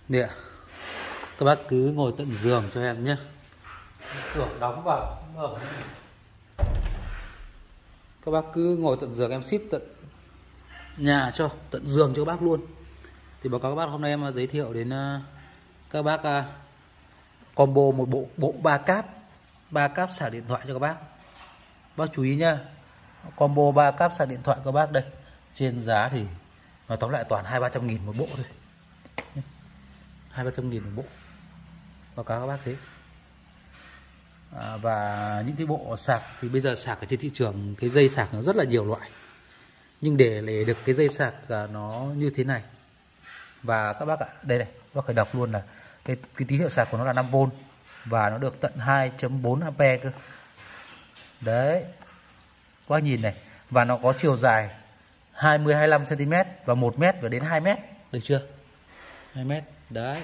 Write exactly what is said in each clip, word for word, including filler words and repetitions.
Nè, các bác cứ ngồi tận giường cho em nhé. Cửa đóng vào mở. Các bác cứ ngồi tận giường, em ship tận nhà cho, tận giường cho các bác luôn. Thì báo cáo các bác, hôm nay em giới thiệu đến các bác combo một bộ bộ ba cáp, ba cáp sạc điện thoại cho các bác. Bác chú ý nhá, combo ba cáp sạc điện thoại các bác đây. Trên giá thì nói tóm lại toàn hai ba trăm nghìn một bộ thôi, hai ba trăm nghìn một bộ, báo cáo các bác thế. À, và những cái bộ sạc thì bây giờ sạc ở trên thị trường cái dây sạc nó rất là nhiều loại, nhưng để để được cái dây sạc nó như thế này, và các bác ạ, đây này, bác phải đọc luôn là cái, cái tín hiệu sạc của nó là năm vôn và nó được tận hai chấm bốn ampe cơ. Đấy, các bác nhìn này, và nó có chiều dài hai mươi hai mươi lăm xăng-ti-mét và một mét và đến hai mét, được chưa? hai mét, đấy,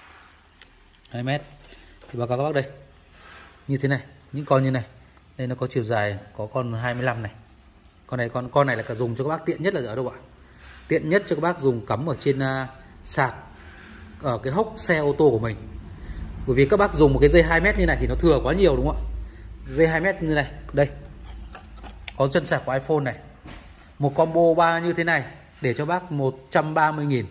hai mét. Thì báo cáo các bác đây, như thế này, những con như này, đây nó có chiều dài, có con hai mươi lăm này, con này con con này là cả dùng cho các bác tiện nhất là ở đâu ạ? Tiện nhất cho các bác dùng cắm ở trên uh, sạc ở cái hốc xe ô tô của mình. Bởi vì các bác dùng một cái dây hai mét như này thì nó thừa quá nhiều, đúng không ạ? Dây hai mét như này, đây có chân sạc của iPhone này, một combo ba như thế này để cho bác một trăm ba mươi nghìn.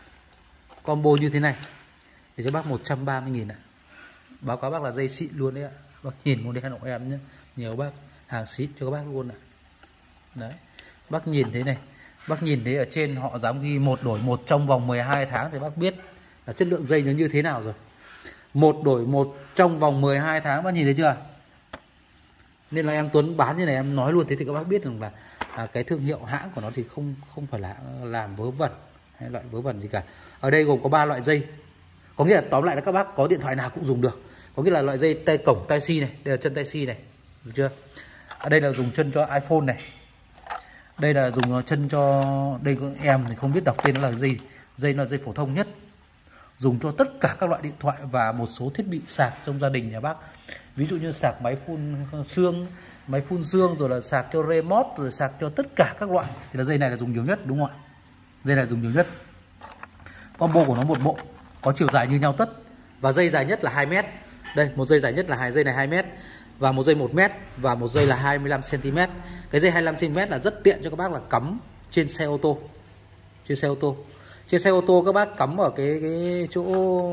Combo như thế này để cho bác một trăm ba mươi nghìn ạ. Báo cáo bác là dây xịn luôn đấy ạ. Bác nhìn một đèn của em nhé, nhiều bác hàng xịn cho các bác luôn ạ. Đấy, bác nhìn thế này, bác nhìn thấy ở trên họ dám ghi một đổi một trong vòng mười hai tháng thì bác biết là chất lượng dây nó như thế nào rồi. Một đổi một trong vòng mười hai tháng, bác nhìn thấy chưa? Nên là em Tuấn bán như này em nói luôn thế thì các bác biết rằng là à, cái thương hiệu hãng của nó thì không không phải là làm vớ vẩn hay loại vớ vẩn gì cả. Ở đây gồm có ba loại dây, có nghĩa là tóm lại là các bác có điện thoại nào cũng dùng được. Có nghĩa là loại dây tay cổng tai C này, đây là chân tai C này, được chưa? Ở đây là dùng chân cho iPhone này, đây là dùng chân cho, đây có em thì không biết đọc tên nó là dây, dây là dây phổ thông nhất, dùng cho tất cả các loại điện thoại và một số thiết bị sạc trong gia đình nhà bác. Ví dụ như sạc máy phun xương, máy phun xương, rồi là sạc cho remote, rồi sạc cho tất cả các loại thì là dây này là dùng nhiều nhất, đúng không ạ? Dây này dùng nhiều nhất. Combo của nó một bộ có chiều dài như nhau tất, và dây dài nhất là hai mét. Đây, một dây dài nhất là hai dây này hai mét, và một dây một mét, và một dây là hai mươi lăm xăng-ti-mét. Cái dây hai mươi lăm xăng-ti-mét là rất tiện cho các bác là cắm trên xe ô tô. Trên xe ô tô. Trên xe ô tô các bác cắm ở cái cái chỗ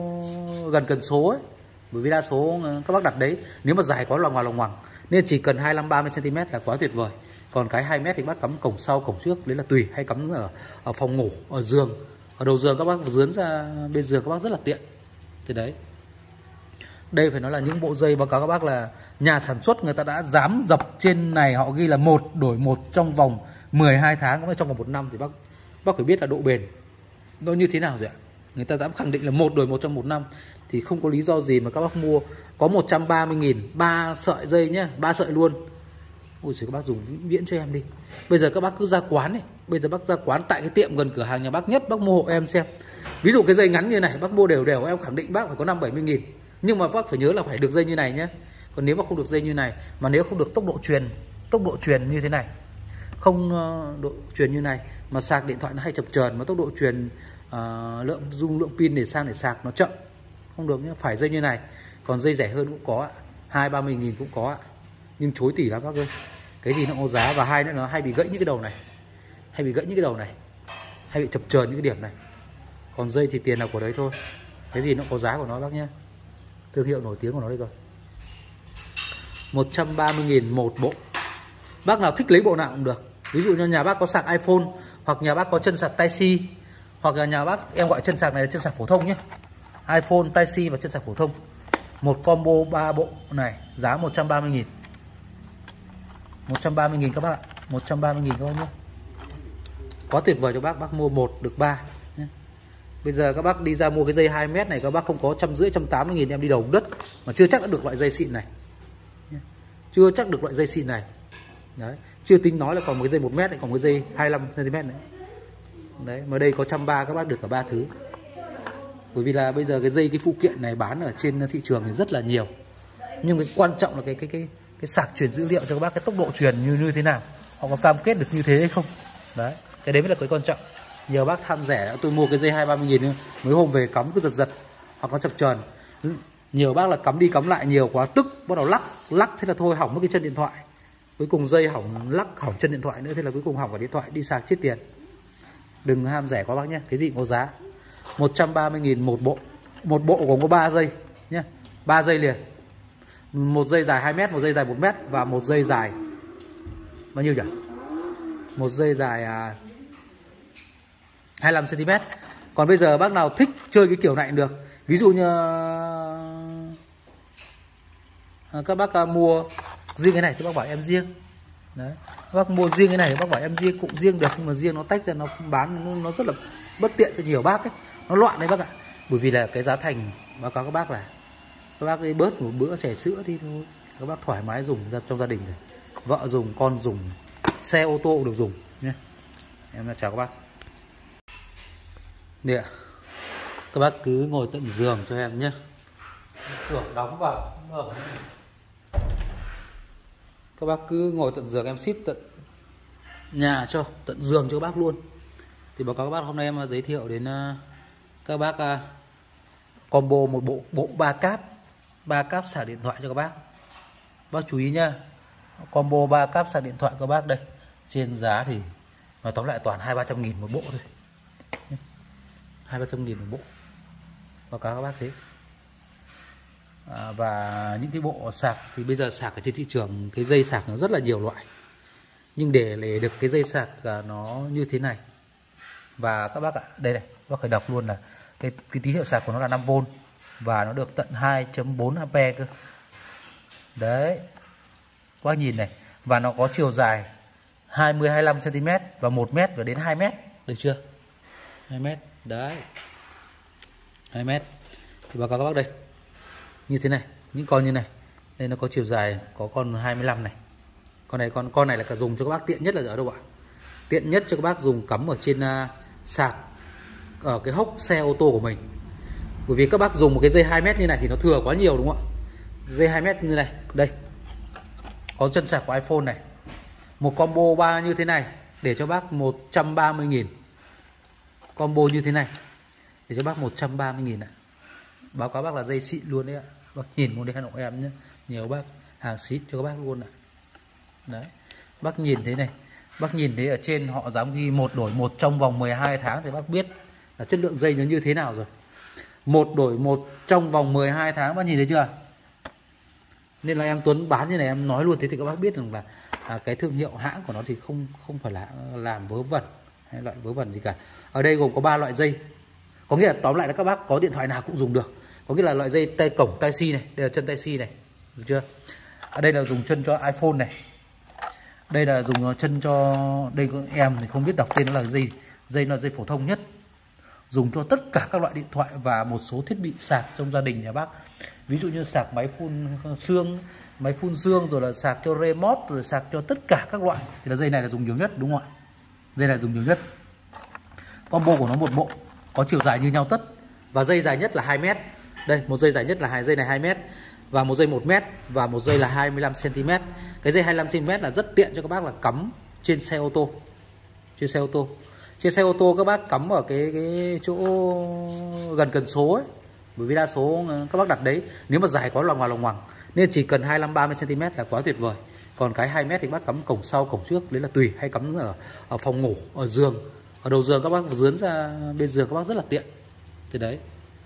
gần cần số ấy. Bởi vì đa số các bác đặt đấy, nếu mà dài quá loằng ngoằng loằng ngoằng, nên chỉ cần hai mươi lăm ba mươi xăng-ti-mét là quá tuyệt vời. Còn cái hai mét thì các bác cắm cổng sau, cổng trước, đấy là tùy, hay cắm ở, ở phòng ngủ, ở giường, ở đầu giường các bác dướn ra bên giường các bác rất là tiện. Thì đấy, đây phải nói là những bộ dây báo cáo các bác là nhà sản xuất người ta đã dám dập trên này, họ ghi là một đổi một trong vòng mười hai tháng, trong vòng một năm thì bác bác phải biết là độ bền nó như thế nào rồi ạ. Người ta dám khẳng định là một đổi một trong một năm thì không có lý do gì mà các bác mua. Có một trăm ba mươi nghìn, ba sợi dây nhá, ba sợi luôn. Ôi giời, các bác dùng vĩnh viễn cho em đi. Bây giờ các bác cứ ra quán ấy, bây giờ bác ra quán tại cái tiệm gần cửa hàng nhà bác nhất, bác mua hộ em xem. Ví dụ cái dây ngắn như này bác mua đều đều, em khẳng định bác phải có năm bảy mươi nghìn. Nhưng mà bác phải nhớ là phải được dây như này nhé. Còn nếu mà không được dây như này, mà nếu không được tốc độ truyền, tốc độ truyền như thế này, không độ truyền như này, mà sạc điện thoại nó hay chập chờn, mà tốc độ truyền uh, lượng dung lượng pin để sang để sạc nó chậm, không được nhé. Phải dây như này. Còn dây rẻ hơn cũng có ạ, hai ba mươi nghìn cũng có ạ, nhưng chối tỉ lắm bác ơi. Cái gì nó có giá, và hai nữa nó hay bị gãy những cái đầu này, hay bị gãy những cái đầu này, hay bị chập chờn những cái điểm này. Còn dây thì tiền nào của đấy thôi, cái gì nó có giá của nó bác nhé. Thương hiệu nổi tiếng của nó đây rồi. Một trăm ba mươi nghìn một bộ. Bác nào thích lấy bộ nào cũng được. Ví dụ như nhà bác có sạc iPhone, hoặc nhà bác có chân sạc tai C, hoặc là nhà bác, em gọi chân sạc này là chân sạc phổ thông nhé, iPhone, tai C và chân sạc phổ thông. Một combo ba bộ này giá một trăm ba mươi nghìn. Một trăm ba mươi nghìn các bác ạ. Một trăm ba mươi nghìn các bác nhé. Quá tuyệt vời cho bác. Bác mua một được ba. Bây giờ các bác đi ra mua cái dây hai mét này, các bác không có trăm rưỡi, trăm tám mươi nghìn em đi đầu đất, mà chưa chắc đã được loại dây xịn này. Chưa chắc được loại dây xịn này. Đấy, chưa tính nói là còn một cái dây một mét này, còn một cái dây hai mươi lăm xăng-ti-mét này. Đấy, mà đây có một trăm ba mươi các bác được cả ba thứ. Bởi vì là bây giờ cái dây, cái phụ kiện này bán ở trên thị trường thì rất là nhiều. Nhưng cái quan trọng là cái cái cái cái sạc truyền dữ liệu cho các bác, cái tốc độ truyền như như thế nào, họ có cam kết được như thế hay không. Đấy, cái đấy mới là cái quan trọng. Nhiều bác tham rẻ, tôi mua cái dây hai ba mươi nghìn mấy hôm về cắm cứ giật giật hoặc nó chập chờn. Nhiều bác là cắm đi cắm lại nhiều quá tức bắt đầu lắc lắc, thế là thôi hỏng mất cái chân điện thoại. Cuối cùng dây hỏng, lắc hỏng chân điện thoại nữa, thế là cuối cùng hỏng cả điện thoại, đi sạc chết tiền. Đừng ham rẻ quá bác nhé, cái gì cũng có giá. Một trăm ba mươi nghìn một bộ. Một bộ gồm có ba dây nhé, ba dây liền. Một dây dài hai mét, một dây dài một mét và một dây dài bao nhiêu nhỉ? Một dây dài à, hai mươi lăm xăng ti mét. Còn bây giờ bác nào thích chơi cái kiểu này cũng được. Ví dụ như các bác mua riêng cái này thì bác bảo em riêng. Đấy. Các bác mua riêng cái này thì bác bảo em riêng cũng riêng được, nhưng mà riêng nó tách ra nó bán nó, nó rất là bất tiện cho nhiều bác ấy. Nó loạn đấy bác ạ. Bởi vì là cái giá thành báo cáo các bác là các bác ấy bớt một bữa chè sữa đi thôi. Các bác thoải mái dùng ra trong gia đình rồi. Vợ dùng, con dùng, xe ô tô cũng được dùng nhé. Em chào các bác. Nè, các bác cứ ngồi tận giường cho em nhé. Cửa đóng vào. Các bác cứ ngồi tận giường, em ship tận nhà cho, tận giường cho các bác luôn. Thì báo cáo các bác hôm nay em giới thiệu đến các bác combo một bộ bộ ba cáp, ba cáp sạc điện thoại cho các bác. Bác chú ý nhá. Combo ba cáp sạc điện thoại các bác đây. Trên giá thì nói tóm lại toàn hai ba trăm nghìn một bộ thôi. Hai ba trăm nghìn một bộ. Báo cáo các bác thế. À, và những cái bộ sạc thì bây giờ sạc ở trên thị trường cái dây sạc nó rất là nhiều loại, nhưng để để được cái dây sạc nó như thế này, và các bác ạ, đây này, bác phải đọc luôn là cái, cái tín hiệu sạc của nó là năm vôn và nó được tận hai chấm bốn ampe cơ. Đấy, các bác nhìn này, và nó có chiều dài hai mươi hai mươi lăm xăng ti mét và một mét và đến hai mét, được chưa? hai mét, đấy, hai mét. Thì báo cáo các bác đây, như thế này, những con như này, đây nó có chiều dài, có con hai mươi lăm này, con này con con này là cả dùng cho các bác tiện nhất là ở đâu ạ? Tiện nhất cho các bác dùng cắm ở trên uh, sạc ở cái hốc xe ô tô của mình. Bởi vì các bác dùng một cái dây hai mét như này thì nó thừa quá nhiều đúng không ạ? Dây hai mét như này, đây có chân sạc của iPhone này, một combo ba như thế này để cho bác một trăm ba mươi nghìn. Combo như thế này để cho bác một trăm ba mươi nghìn ạ. Báo cáo bác là dây xịn luôn đấy ạ. Bác nhìn một đèn của em nhé, nhiều bác hàng xịn cho các bác luôn ạ. Đấy, bác nhìn thấy này, bác nhìn thấy ở trên họ dám ghi một đổi một trong vòng mười hai tháng thì bác biết là chất lượng dây nó như thế nào rồi. Một đổi một trong vòng mười hai tháng, bác nhìn thấy chưa? Nên là em Tuấn bán như này em nói luôn thế thì các bác biết rằng là à, cái thương hiệu hãng của nó thì không không phải là làm vớ vẩn hay loại vớ vẩn gì cả. Ở đây gồm có ba loại dây. Có nghĩa là tóm lại là các bác có điện thoại nào cũng dùng được. Có nghĩa là loại dây tay cổng tai C này, đây là chân tai C này, được chưa? Ở đây là dùng chân cho iPhone này. Đây là dùng chân cho, đây có em thì không biết đọc tên nó là dây, dây là dây phổ thông nhất. Dùng cho tất cả các loại điện thoại và một số thiết bị sạc trong gia đình nhà bác. Ví dụ như sạc máy phun xương, máy phun xương, rồi là sạc cho remote, rồi sạc cho tất cả các loại. Thì là dây này là dùng nhiều nhất đúng không ạ? Dây này dùng nhiều nhất. Combo của nó một bộ có chiều dài như nhau tất, và dây dài nhất là hai mét. Đây, một dây dài nhất là hai dây này hai mét, và một dây một mét, và một dây là hai mươi lăm xăng ti mét. Cái dây hai mươi lăm xăng ti mét là rất tiện cho các bác là cắm trên xe ô tô. Trên xe ô tô. Trên xe ô tô các bác cắm ở cái cái chỗ gần cần số ấy. Bởi vì đa số các bác đặt đấy, nếu mà dài quá loằng ngoằng loằng ngoằng, nên chỉ cần hai mươi lăm ba mươi xăng ti mét là quá tuyệt vời. Còn cái hai mét thì các bác cắm cổng sau, cổng trước, đấy là tùy, hay cắm ở ở phòng ngủ, ở giường, ở đầu giường các bác dướn ra bên giường các bác rất là tiện. Thì đấy.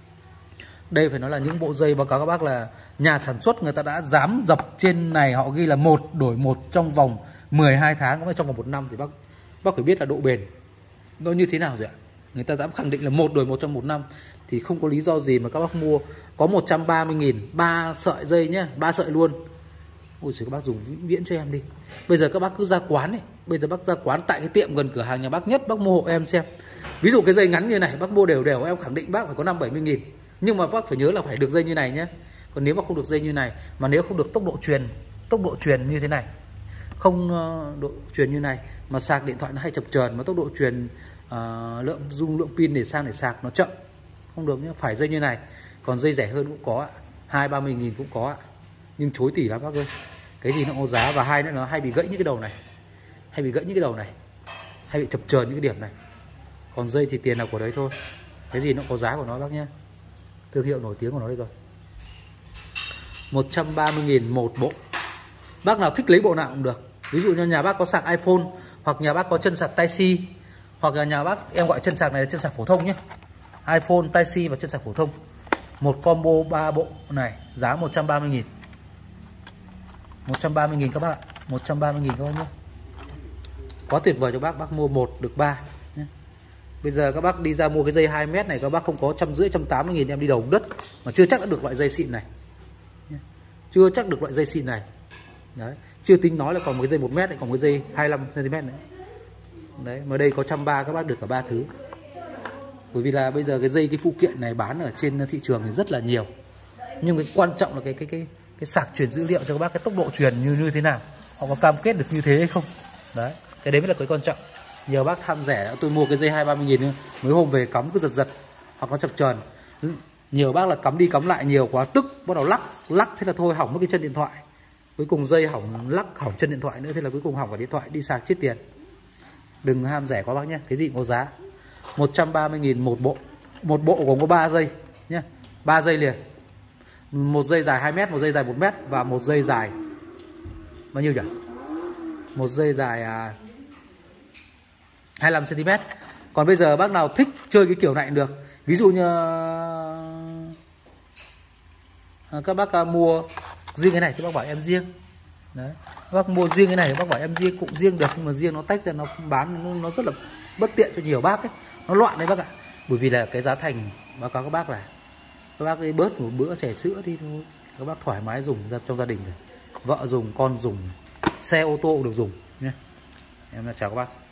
Đây phải nói là những bộ dây báo cáo các bác là nhà sản xuất người ta đã dám dập trên này, họ ghi là một đổi một trong vòng mười hai tháng, cũng trong vòng một năm, thì bác bác phải biết là độ bền nó như thế nào rồi ạ. Người ta dám khẳng định là một đổi một trong một năm thì không có lý do gì mà các bác mua. Có một trăm ba mươi nghìn, ba sợi dây nhá, ba sợi luôn. Ôi trời, các bác dùng vĩnh viễn cho em đi. Bây giờ các bác cứ ra quán ấy, bây giờ bác ra quán tại cái tiệm gần cửa hàng nhà bác nhất, bác mua hộ em xem. Ví dụ cái dây ngắn như này bác mua đều đều, em khẳng định bác phải có năm bảy mươi nghìn. Nhưng mà bác phải nhớ là phải được dây như này nhé. Còn nếu mà không được dây như này, mà nếu không được tốc độ truyền, tốc độ truyền như thế này, không uh, độ truyền như này, mà sạc điện thoại nó hay chập chờn, mà tốc độ truyền uh, lượng dung lượng pin để sang để sạc nó chậm, không được nhé. Phải dây như này. Còn dây rẻ hơn cũng có ạ, hai ba mươi nghìn cũng có ạ, nhưng chối tỉ lắm bác ơi. Cái gì nó có giá, và hai nữa nó hay bị gãy những cái đầu này, hay bị gãy những cái đầu này, hay bị chập chờn những cái điểm này. Còn dây thì tiền là của đấy thôi, cái gì nó có giá của nó bác nhé. Thương hiệu nổi tiếng của nó đây rồi. Một trăm ba mươi nghìn một bộ. Bác nào thích lấy bộ nào cũng được. Ví dụ như nhà bác có sạc iPhone, hoặc nhà bác có chân sạc Type-C, hoặc là nhà bác, em gọi chân sạc này là chân sạc phổ thông nhé, iPhone, Type-C và chân sạc phổ thông. Một combo ba bộ này giá một trăm ba mươi nghìn. một trăm ba mươi nghìn các bác ạ. một trăm ba mươi nghìn các bác nhé. Quá tuyệt vời cho bác, bác mua một được ba nhé. Bây giờ các bác đi ra mua cái dây hai mét này, các bác không có trăm rưỡi, trăm tám mươi nghìn em đi đầu đất mà chưa chắc đã được loại dây xịn này. Chưa chắc được loại dây xịn này. Đấy, chưa tính nói là còn một cái dây một mét này, còn một cái dây hai mươi lăm xăng ti mét nữa. Đấy, mà đây có một trăm ba mươi các bác được cả ba thứ. Bởi vì là bây giờ cái dây, cái phụ kiện này bán ở trên thị trường thì rất là nhiều. Nhưng cái quan trọng là cái cái cái cái sạc truyền dữ liệu cho các bác, cái tốc độ truyền như như thế nào, họ có cam kết được như thế hay không. Đấy, cái đấy mới là cái quan trọng. Nhiều bác tham rẻ, tôi mua cái dây hai ba mươi nghìn mấy hôm về cắm cứ giật giật hoặc nó chập chờn. Nhiều bác là cắm đi cắm lại nhiều quá, tức bắt đầu lắc lắc thế là thôi hỏng mất cái chân điện thoại. Cuối cùng dây hỏng, lắc hỏng chân điện thoại nữa, thế là cuối cùng hỏng cả điện thoại, đi sạc chết tiền. Đừng ham rẻ quá bác nhé, cái gì cũng có giá. Một trăm ba mươi nghìn một bộ. Một bộ gồm có ba dây nhé, ba dây liền. Một dây dài hai mét, một dây dài một mét và một dây dài bao nhiêu nhỉ? Một dây dài à, hai mươi lăm xăng ti mét. Còn bây giờ bác nào thích chơi cái kiểu này cũng được. Ví dụ như các bác mua riêng cái này thì bác bảo em riêng. Đấy, các bác mua riêng cái này thì bác bảo em riêng cũng riêng được, nhưng mà riêng nó tách ra nó bán nó, nó rất là bất tiện cho nhiều bác ấy. Nó loạn đấy bác ạ. Bởi vì là cái giá thành báo cáo các bác là các bác ấy bớt một bữa chè sữa đi thôi, các bác thoải mái dùng ra trong gia đình rồi. Vợ dùng, con dùng, xe ô tô cũng được dùng nhé. Em chào các bác.